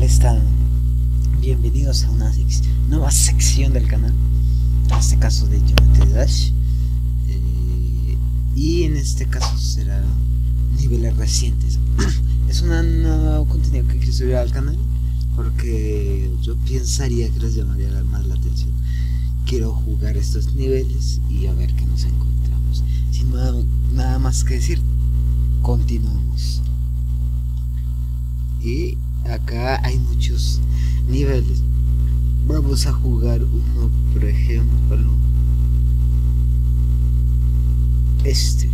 tal están? Bienvenidos a una nueva sección del canal, en este caso de Geometry Dash, y en este caso será niveles recientes. Es un nuevo contenido que quiero subir al canal porque yo pensaría que les llamaría más la atención. Quiero jugar estos niveles y a ver qué nos encontramos. Sin nada más que decir, continuamos. Y acá hay muchos niveles. Vamos a jugar uno, por ejemplo, este.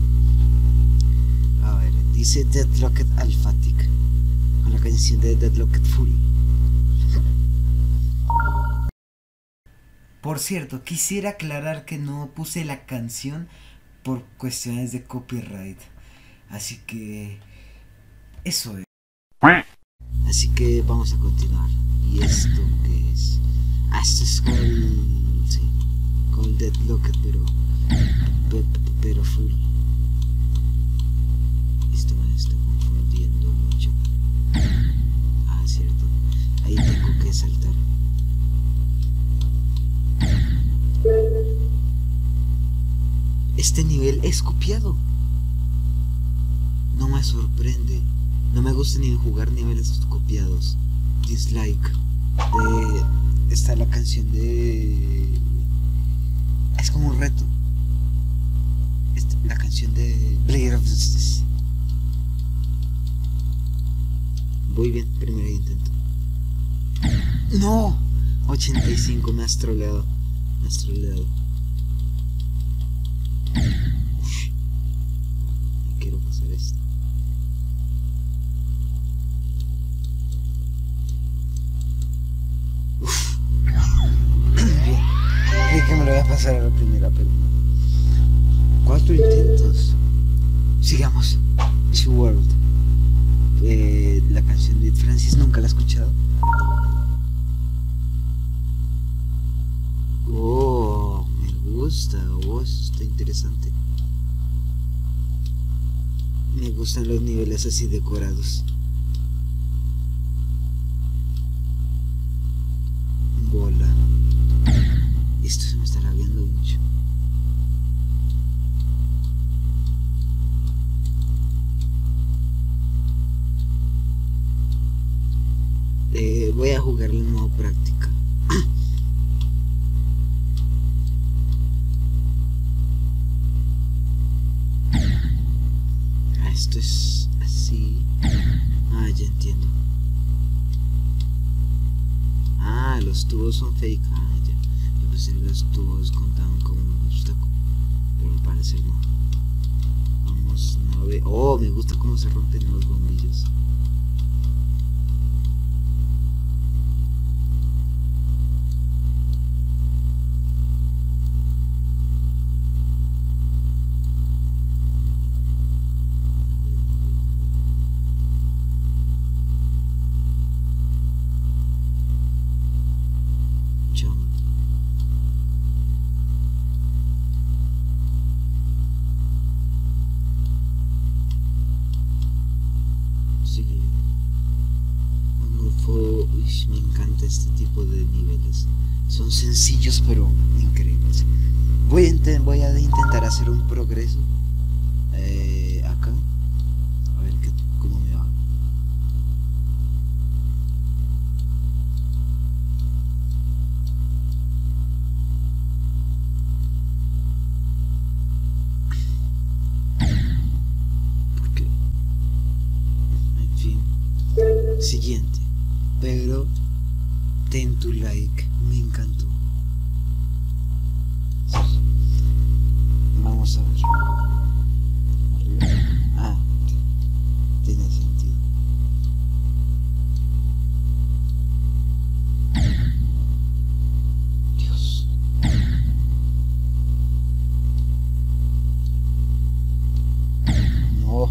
A ver, dice Deadlocked Alphatic, con la canción de Deadlocked Fury. Por cierto, quisiera aclarar que no puse la canción por cuestiones de copyright, así que eso es. Así que vamos a continuar. ¿Y esto qué es? Ah, esto es con el... sí, con el Deadlocked, pero full. Esto me está confundiendo mucho. Ah, cierto. Ahí tengo que saltar. Este nivel es copiado. No me sorprende. No me gusta ni jugar niveles copiados. Dislike. Está la canción de... es como un reto. La canción de Blade of Justice. Voy bien, primer intento. ¡No! 85, me has troleado. Me has troleado. Uf. Quiero pasar esto. Uf. Bien. Creí que me lo voy a pasar a la primera, pero no. 4 intentos. Sigamos. It's World. La canción de Francis nunca la he escuchado. Oh, me gusta. Oh, eso está interesante. Me gustan los niveles así decorados. Bola. Esto se me estará viendo mucho. Voy a jugarlo en modo práctica. Esto es así. Ah, ya entiendo. Ah, los tubos son fake. Ah, ya. Yo pensé que los tubos contaban como un obstáculo, pero al parecer no. Vamos, no ve. Oh, me gusta cómo se rompen los bombillos. Me encanta este tipo de niveles. Son sencillos pero increíbles. Voy a intentar hacer un progreso acá. A ver cómo me va. Porque, en fin. Siguiente. Pero ten tu like, me encantó. Vamos a ver. Arriba. Ah, tiene sentido. Dios. No.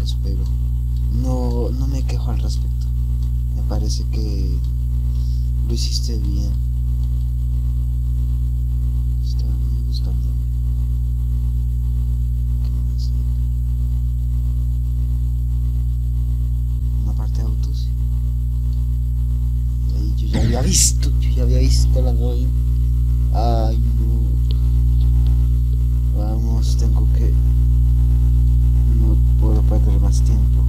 menos, pero no me quejo al respecto. Me parece que lo hiciste bien. Me gusta el nombre. ¿Qué más hay? Una parte de autos. Ahí yo ya había visto la novia. Ay, no. Vamos, tengo que... No puedo perder más tiempo.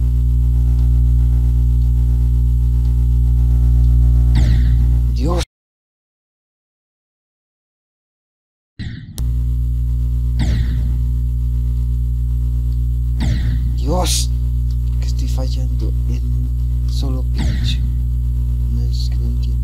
Dios. Dios. ¿Por qué estoy fallando en un solo pinche? No es que no entiendo.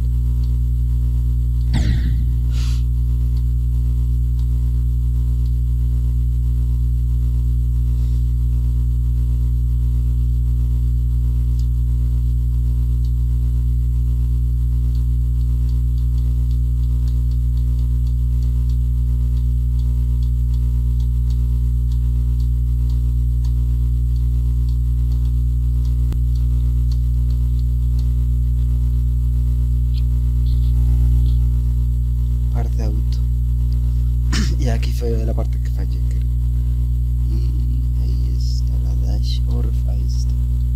Parte auto. Y aquí fue la parte que fallé, creo. Y ahí está la dash, ahí está.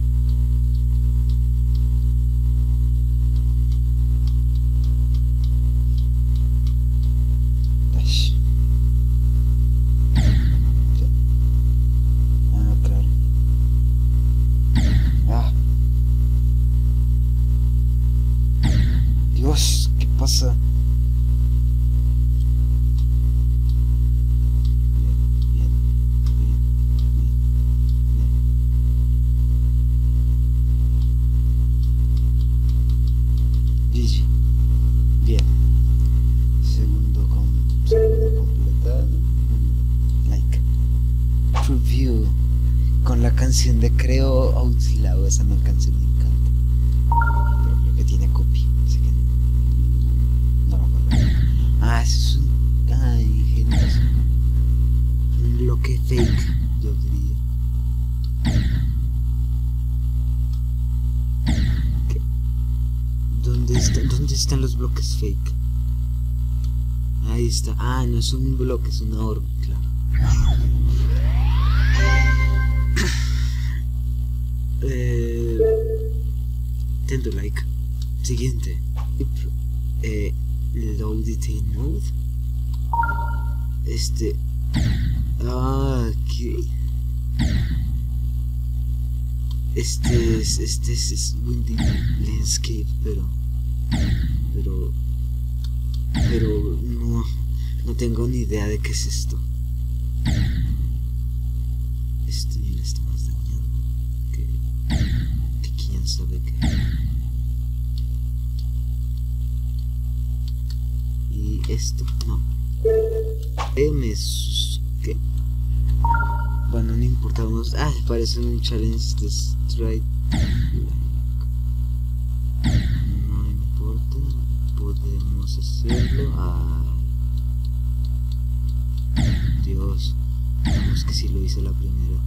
Dash. Ya. Ah, claro. Ah. Dios, ¿qué pasa? Bien. Segundo completado. Like. Review. Con la canción de Creo Outlaw. Esa canción me encanta. Pero creo que tiene copy. Así que no lo puedo ver. Ah, eso es un... Ah, ingenioso. Un bloque fake, yo diría. ¿Dónde están los bloques fake? Ahí está. Ah, no es un bloque, es una orbe, claro. Tendo like. Siguiente. Low detail node. Ok. Este es Windy Landscape, pero no tengo ni idea de qué es esto. Este nivel está más dañado que quién sabe qué. Y esto, no. ¿Qué? Bueno, no importa, vamos. Ah, parece un challenge de strike. No importa, podemos hacerlo. Dios, vamos que sí lo hice la primera.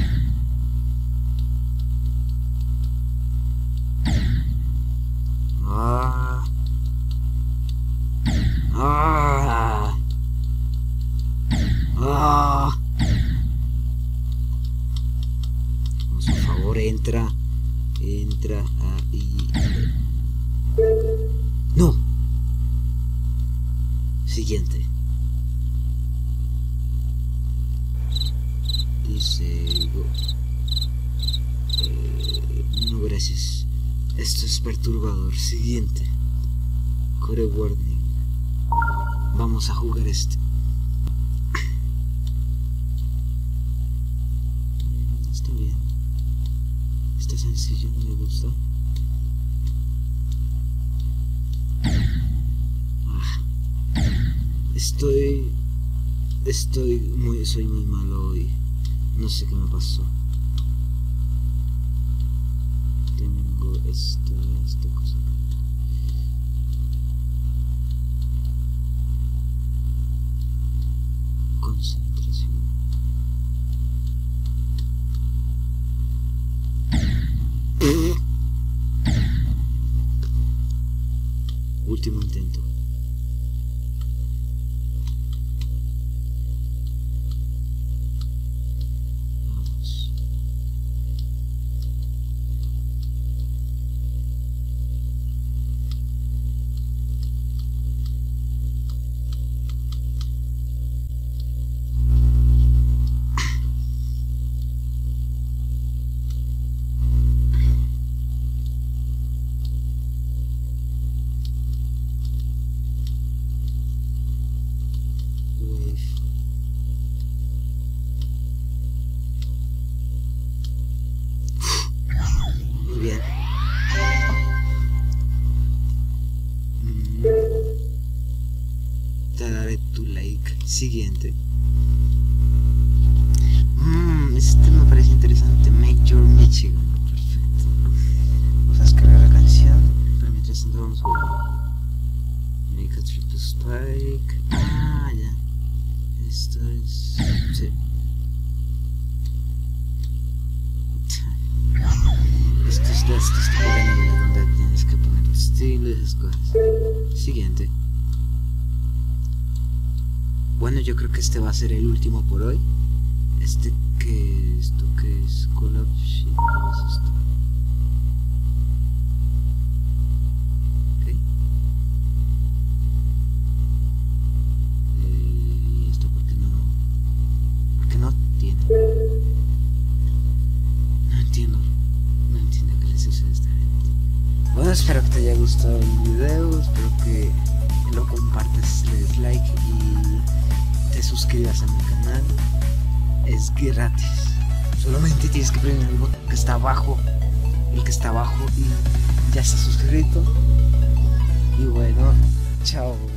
Vamos, por favor, entra ahí. No. Siguiente. Dice no, gracias. Esto es perturbador. Siguiente. Core warning. Vamos a jugar este. Está bien. Está sencillo, me gusta. Soy muy malo hoy. No sé qué me pasó. Tengo esta cosa. Concentración. último intento. Vamos. Muy bien. Te daré tu like. Siguiente. Este me parece interesante. Major Michigan. Perfecto. Vamos a descargar la canción. Pero mientras tanto vamos a ver. Make a triple spike. Ah, ya. Esto es... sí. Esto es de estos tipos de niveles donde tienes que poner tu estilo y esas cosas. Siguiente. Bueno, yo creo que este va a ser el último por hoy. ¿Esto qué es? Call of Shit. ¿Qué es esto? Ok. ¿Y esto por qué no? ¿Por qué no tiene? No entiendo. No entiendo qué le sucede a esta gente. Bueno, espero que te haya gustado el video. Espero que lo compartas, le des like y te suscribas a mi canal. Es gratis. Solamente tienes que prender el botón que está abajo. El que está abajo y ya estás suscrito. Y bueno, chao.